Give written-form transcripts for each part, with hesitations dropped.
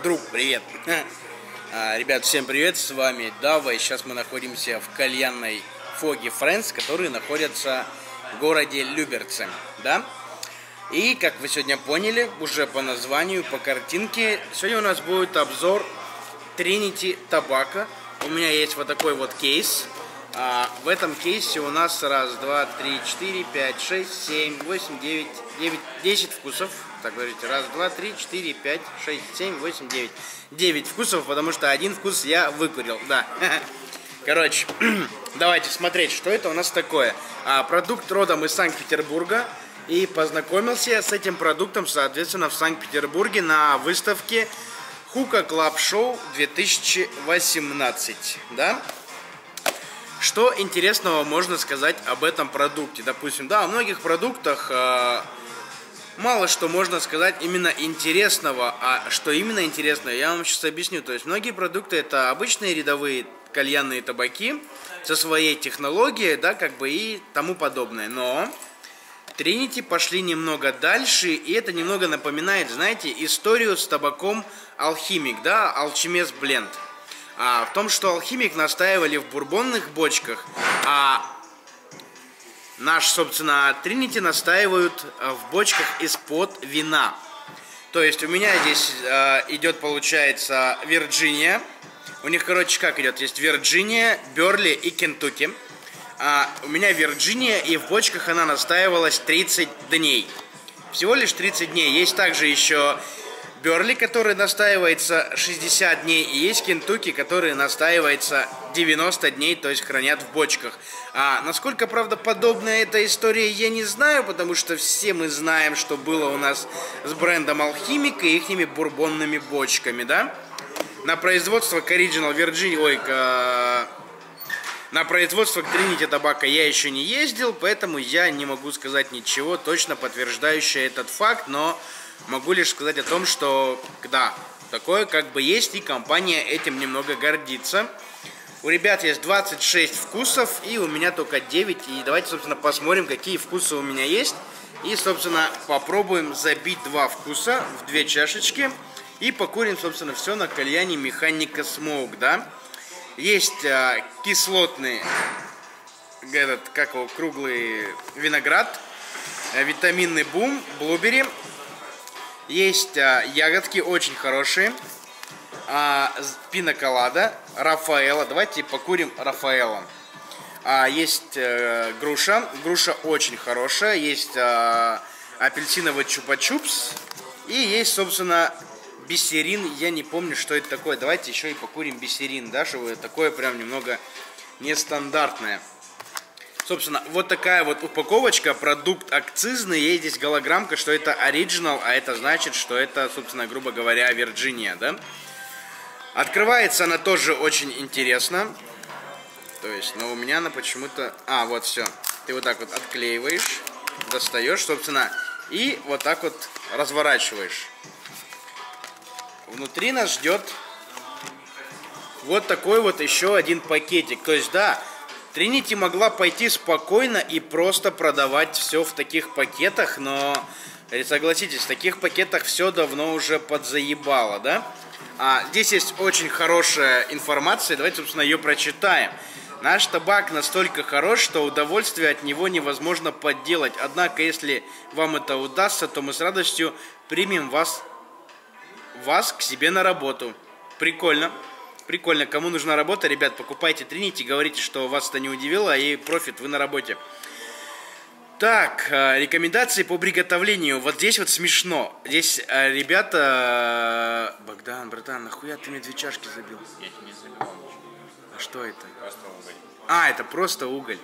Друг, привет. Ребят, всем привет, с вами Дава, и сейчас мы находимся в кальянной Foggy Friends, которые находятся в городе Люберцы, да? И, как вы сегодня поняли, уже по названию, по картинке, сегодня у нас будет обзор Trinity Tobacco. У меня есть вот такой вот кейс. В этом кейсе у нас 1, 2, 3, 4, 5, 6, 7, 8, 9, 10 вкусов. Так, говорите, 1, 2, 3, 4, 5, 6, 7, 8, 9. 9 вкусов, потому что один вкус я выкурил, да. Короче, давайте смотреть, что это у нас такое. Продукт родом из Санкт-Петербурга. И познакомился я с этим продуктом, соответственно, в Санкт-Петербурге на выставке Hookah Club Show 2018, да? Что интересного можно сказать об этом продукте? Допустим, да, о многих продуктах мало что можно сказать именно интересного. А что именно интересного, я вам сейчас объясню. То есть многие продукты это обычные рядовые кальянные табаки со своей технологией, да, как бы и тому подобное. Но Trinity пошли немного дальше, и это немного напоминает, знаете, историю с табаком Alchemic, да, Alchemist Blend. В том, что Alchemic настаивали в бурбонных бочках, а наш, собственно, Trinity настаивают в бочках из-под вина. То есть у меня здесь идет, получается, Вирджиния. У них, короче, как идет? Есть Вирджиния, Берли и Кентукки. У меня Вирджиния, и в бочках она настаивалась 30 дней. Всего лишь 30 дней. Есть также еще Берли, который настаивается 60 дней, и есть Кентукки, который настаивается 90 дней, то есть хранят в бочках. Насколько правдоподобна эта история, я не знаю, потому что все мы знаем, что было у нас с брендом Alchemic и ихними бурбонными бочками, да? На производство к Original Virginia, на производство к Trinity Tobacco я еще не ездил, поэтому я не могу сказать ничего точно подтверждающее этот факт, но могу лишь сказать о том, что да, такое как бы есть, и компания этим немного гордится. У ребят есть 26 вкусов, и у меня только 9. И давайте, собственно, посмотрим, какие вкусы у меня есть. И, собственно, попробуем забить 2 вкуса в 2 чашечки. И покурим, собственно, все на кальяне Механика Smoke, да. Есть кислотный, как его, круглый виноград, витаминный бум, блубери. Есть ягодки очень хорошие, пина-колада, Рафаэлло. Давайте покурим Рафаэлло. Есть груша, груша очень хорошая. Есть апельсиновый чупа-чупс. И есть, собственно, бисерин. Я не помню, что это такое. Давайте еще и покурим бисерин, да, чтобы такое прям немного нестандартное. Собственно, вот такая вот упаковочка, продукт акцизный, есть здесь голограммка, что это оригинал, а это значит, что это, собственно, грубо говоря, Вирджиния, да? Открывается она тоже очень интересно, то есть, но у меня она почему-то... вот все, ты вот так вот отклеиваешь, достаешь, собственно, и вот так вот разворачиваешь. Внутри нас ждет вот такой вот еще один пакетик, то есть, да... Trinity могла пойти спокойно и просто продавать все в таких пакетах, но, согласитесь, в таких пакетах все давно уже подзаебало, да? Здесь есть очень хорошая информация, давайте, собственно, ее прочитаем. Наш табак настолько хорош, что удовольствие от него невозможно подделать. Однако, если вам это удастся, то мы с радостью примем вас к себе на работу. Прикольно. Прикольно, кому нужна работа, ребят, покупайте Trinity, говорите, что вас это не удивило, и профит, вы на работе. Так, рекомендации по приготовлению. Вот здесь вот смешно. Здесь ребята... Богдан, братан, нахуя ты мне 2 чашки забил? Я тебе не забивал ничего. А что это? Просто уголь. Это просто уголь.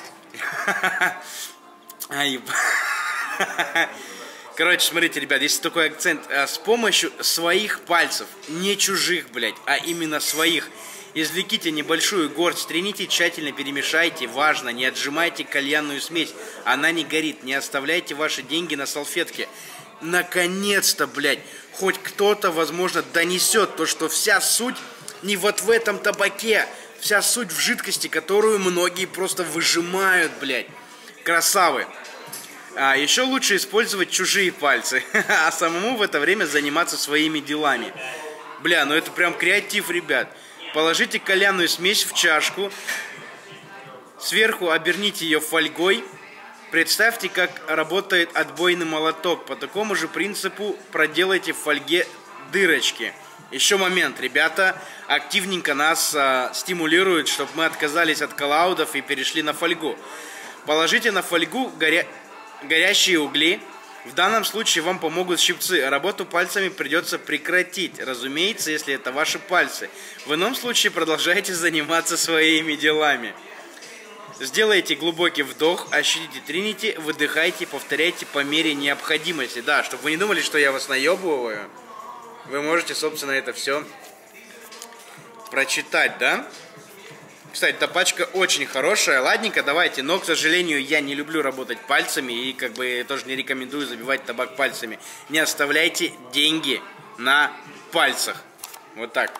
Короче, смотрите, ребят, есть такой акцент. С помощью своих пальцев, не чужих, блядь, а именно своих, извлеките небольшую горсть Trinity, тщательно перемешайте, важно, не отжимайте кальянную смесь, она не горит, не оставляйте ваши деньги на салфетке. Наконец-то, блядь, хоть кто-то, возможно, донесет то, что вся суть не вот в этом табаке, вся суть в жидкости, которую многие просто выжимают, блядь. Красавы. Еще лучше использовать чужие пальцы, а самому в это время заниматься своими делами. Бля, ну это прям креатив, ребят. Положите кальянную смесь в чашку. Сверху оберните ее фольгой. Представьте, как работает отбойный молоток. По такому же принципу проделайте в фольге дырочки. Еще момент, ребята активненько нас стимулируют, чтобы мы отказались от коллаудов и перешли на фольгу. Положите на фольгу горящие угли. В данном случае вам помогут щипцы. Работу пальцами придется прекратить, разумеется, если это ваши пальцы. В ином случае продолжайте заниматься своими делами. Сделайте глубокий вдох, ощутите тринити, выдыхайте, повторяйте по мере необходимости. Да, чтобы вы не думали, что я вас наебываю, вы можете, собственно, это все прочитать, да? Кстати, эта пачка очень хорошая. Ладненько, давайте. Но, к сожалению, я не люблю работать пальцами и как бы тоже не рекомендую забивать табак пальцами. Не оставляйте деньги на пальцах. Вот так.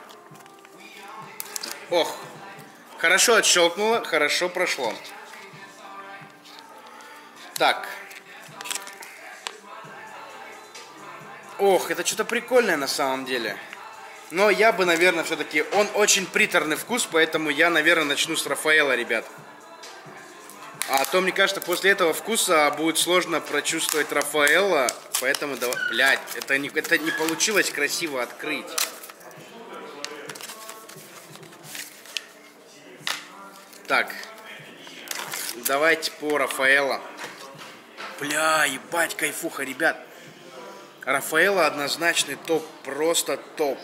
Ох. Хорошо отщелкнуло, хорошо прошло. Так. Ох, это что-то прикольное на самом деле. Но я бы, наверное, все-таки... Он очень приторный вкус, поэтому я, наверное, начну с Рафаэлло, ребят. А то, мне кажется, после этого вкуса будет сложно прочувствовать Рафаэлло. Поэтому, блядь, это не получилось красиво открыть. Так. Давайте по Рафаэлло. Бля, ебать, кайфуха, ребят. Рафаэлло однозначный топ, просто топ.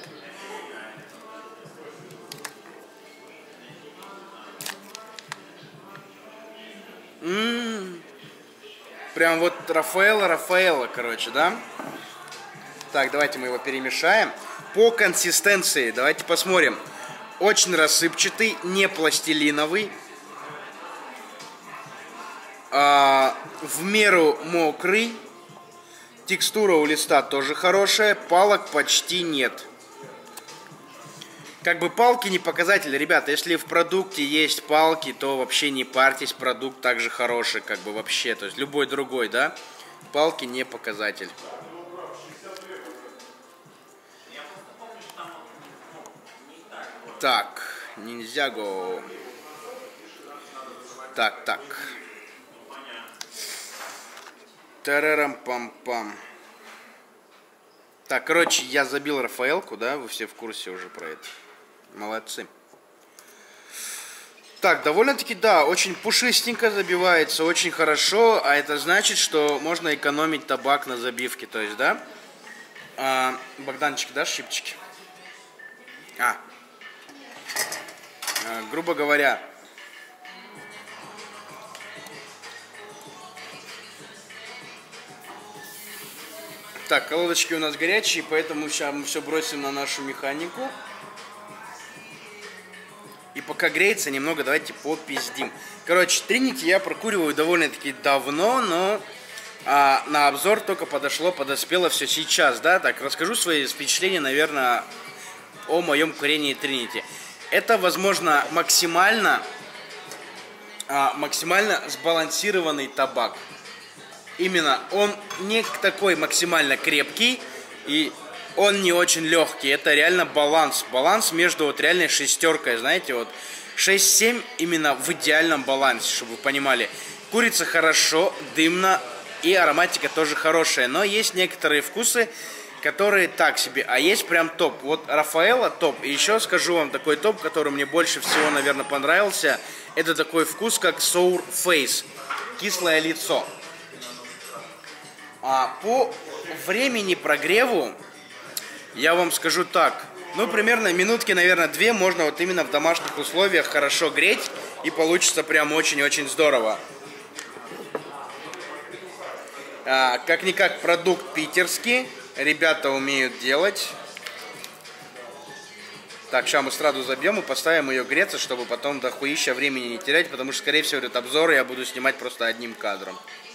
Прям вот Рафаэлло, короче, да? Так, давайте мы его перемешаем. По консистенции, давайте посмотрим. Очень рассыпчатый, не пластилиновый. В меру мокрый. Текстура у листа тоже хорошая. Палок почти нет. Как бы палки не показатель, ребята. Если в продукте есть палки, то вообще не парьтесь. Продукт также хороший, как бы вообще. То есть любой другой, да? Палки не показатель. Так, ниндзяго. Так. Тарарам-пам-пам. Так, короче, я забил Рафаэлку, да? Вы все в курсе уже про это. Молодцы. Так, довольно-таки, да, очень пушистенько забивается, очень хорошо. А это значит, что можно экономить табак на забивке, то есть, да? Богданчик, дашь щипчики? Грубо говоря... Так, колодочки у нас горячие, поэтому сейчас мы все бросим на нашу механику. И пока греется, немного давайте попиздим. Короче, тринити я прокуриваю довольно-таки давно, но на обзор только подоспело все сейчас, да? Так, расскажу свои впечатления, наверное, о моем курении тринити. Это, возможно, максимально сбалансированный табак. Именно, он не такой максимально крепкий, и он не очень легкий. Это реально баланс. Баланс между вот реальной шестеркой, знаете, вот 6-7 именно в идеальном балансе, чтобы вы понимали. Курица хорошо, дымно, и ароматика тоже хорошая. Но есть некоторые вкусы, которые так себе, а есть прям топ. Вот Рафаэлло топ. И еще скажу вам такой топ, который мне больше всего, наверное, понравился. Это такой вкус, как sour face, кислое лицо. По времени прогреву я вам скажу так. Ну, примерно минутки, наверное, 2 можно вот именно в домашних условиях хорошо греть. И получится прям очень-очень здорово. Как-никак продукт питерский. Ребята умеют делать. Так, сейчас мы сразу забьем и поставим ее греться, чтобы потом дохуища времени не терять. Потому что, скорее всего, этот обзор я буду снимать просто одним кадром.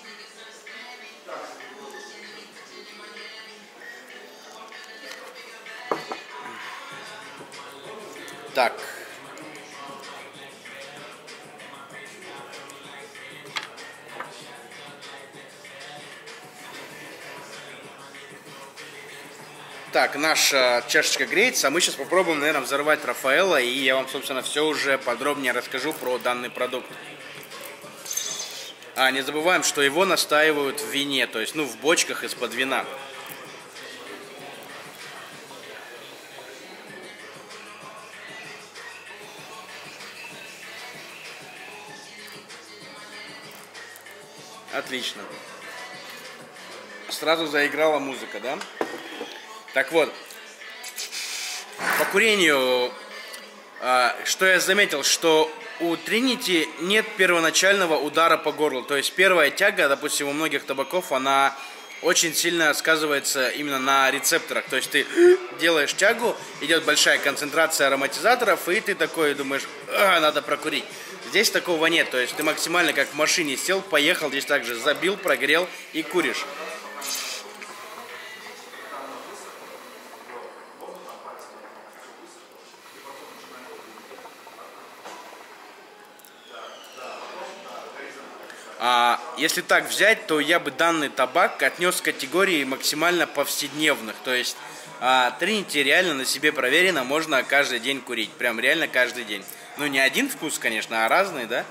Так. Так, наша чашечка греется, а мы сейчас попробуем, наверное, взорвать Рафаэлло, и я вам, собственно, все уже подробнее расскажу про данный продукт. Не забываем, что его настаивают в вине, то есть, ну, в бочках из-под вина. Отлично. Сразу заиграла музыка, да? Так вот, по курению, что я заметил, что у Trinity нет первоначального удара по горлу. То есть первая тяга, допустим, у многих табаков, она очень сильно сказывается именно на рецепторах. То есть ты делаешь тягу, идет большая концентрация ароматизаторов, и ты такой думаешь, надо прокурить. Здесь такого нет. То есть ты максимально как в машине сел, поехал, здесь также забил, прогрел и куришь. Если так взять, то я бы данный табак отнес к категории максимально повседневных. То есть Trinity реально на себе проверено, можно каждый день курить. Прям реально каждый день. Ну, не один вкус, конечно, а разный, да?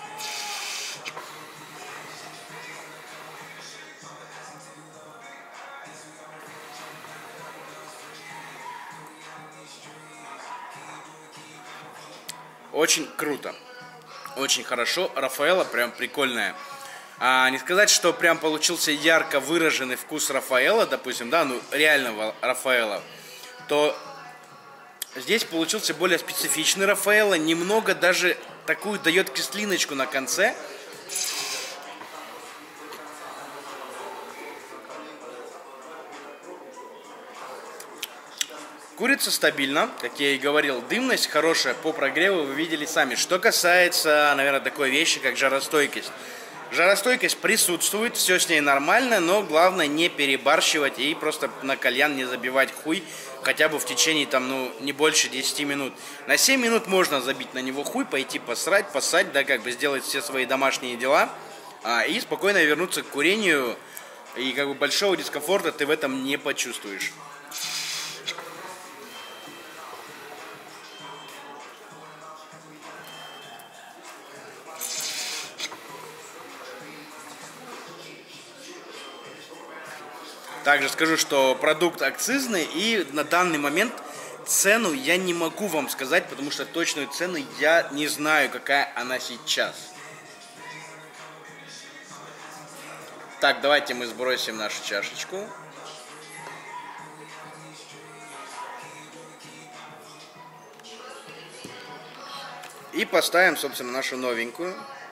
Очень круто. Очень хорошо. Рафаэлло прям прикольная. Не сказать, что прям получился ярко выраженный вкус Рафаэлло, допустим, да, ну реального Рафаэлло, то здесь получился более специфичный Рафаэлло, немного даже такую дает кислиночку на конце. Курица стабильно, как я и говорил, дымность хорошая по прогреву вы видели сами. Что касается, наверное, такой вещи, как жаростойкость. Жаростойкость присутствует, все с ней нормально, но главное не перебарщивать и просто на кальян не забивать хуй хотя бы в течение там, ну, не больше 10 минут. На 7 минут можно забить на него хуй, пойти посрать, поссать, да, как бы сделать все свои домашние дела и спокойно вернуться к курению, и как бы большого дискомфорта ты в этом не почувствуешь. Также скажу, что продукт акцизный, и на данный момент цену я не могу вам сказать, потому что точную цену я не знаю, какая она сейчас. Так, давайте мы сбросим нашу чашечку. И поставим, собственно, нашу новенькую.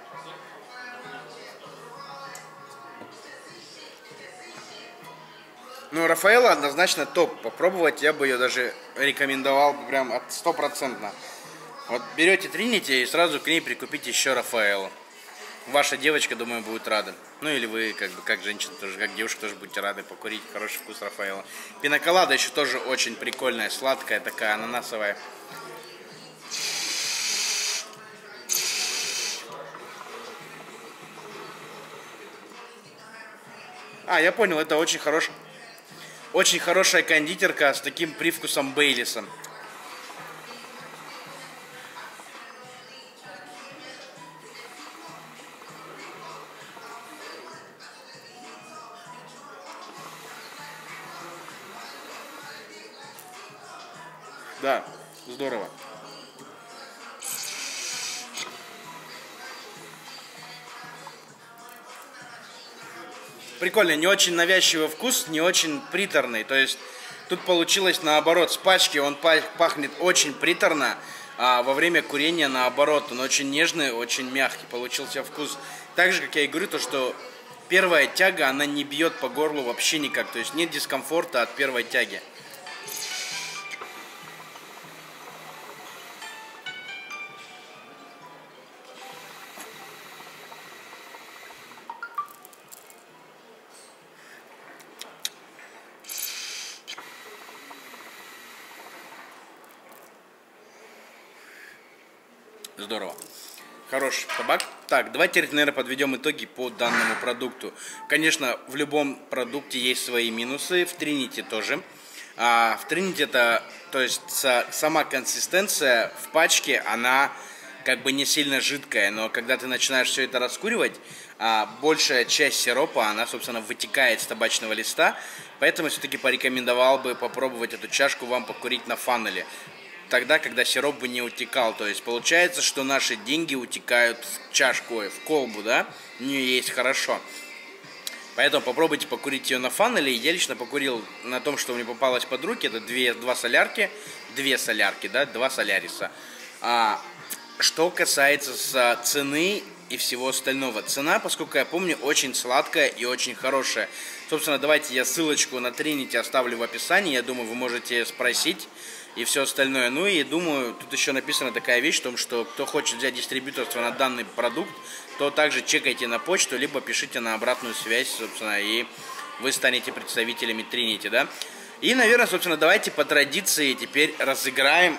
Ну, Рафаэлло однозначно топ. Попробовать я бы ее даже рекомендовал прям от 100%. Вот берете Trinity и сразу к ней прикупите еще Рафаэлло. Ваша девочка, думаю, будет рада. Ну или вы, как бы, как женщина тоже, как девушка тоже будете рады покурить хороший вкус Рафаэлло. Пинаколада еще тоже очень прикольная, сладкая такая, ананасовая. Я понял, это очень хорошая кондитерка с таким привкусом Бейлиса. Да, здорово. Прикольно, не очень навязчивый вкус, не очень приторный. То есть тут получилось наоборот, с пачки он пахнет очень приторно, а во время курения наоборот, он очень нежный, очень мягкий получился вкус. Так же, как я и говорю, то что первая тяга, она не бьет по горлу вообще никак. То есть нет дискомфорта от первой тяги. Здорово. Хороший табак. Так, давайте, наверное, подведем итоги по данному продукту. Конечно, в любом продукте есть свои минусы, в Trinity тоже. А в Trinity это, то есть сама консистенция в пачке, она как бы не сильно жидкая, но когда ты начинаешь все это раскуривать, большая часть сиропа, она, собственно, вытекает с табачного листа, поэтому все-таки порекомендовал бы попробовать эту чашку вам покурить на фаннеле, тогда, когда сироп бы не утекал, то есть получается, что наши деньги утекают в чашку, в колбу, да, не есть хорошо. Поэтому попробуйте покурить ее на фаннеле. Я лично покурил на том, что мне попалось под руки, это два соляриса. Что касается цены и всего остального. Цена, поскольку я помню, очень сладкая и очень хорошая. Собственно, давайте я ссылочку на Trinity оставлю в описании. Я думаю, вы можете спросить и все остальное. Ну и думаю, тут еще написана такая вещь, в том, что кто хочет взять дистрибьюторство на данный продукт, то также чекайте на почту, либо пишите на обратную связь, собственно, и вы станете представителями Trinity, да. И, наверное, собственно, давайте по традиции теперь разыграем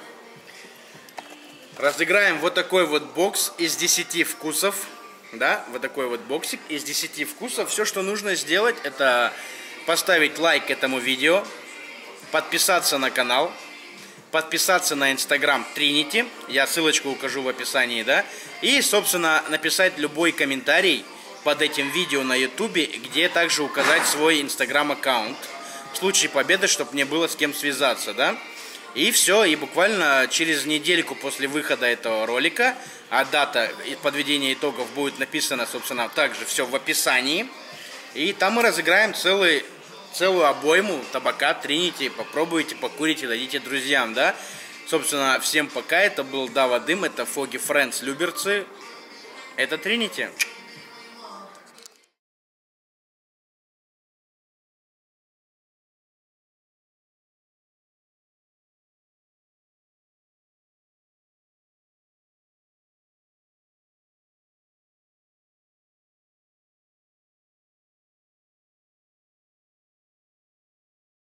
вот такой вот бокс из 10 вкусов, да, вот такой вот боксик из 10 вкусов. Все, что нужно сделать, это поставить лайк этому видео, подписаться на канал, подписаться на Instagram Trinity, я ссылочку укажу в описании, да, и, собственно, написать любой комментарий под этим видео на YouTube, где также указать свой Instagram аккаунт, в случае победы, чтобы мне было с кем связаться, да. И все, и буквально через недельку после выхода этого ролика, а дата подведения итогов будет написана, собственно, также все в описании. И там мы разыграем целую обойму табака Trinity. Попробуйте, покурите, дадите друзьям, да. Собственно, всем пока. Это был Дава Дым, это Foggy Friends Люберцы. Это Trinity.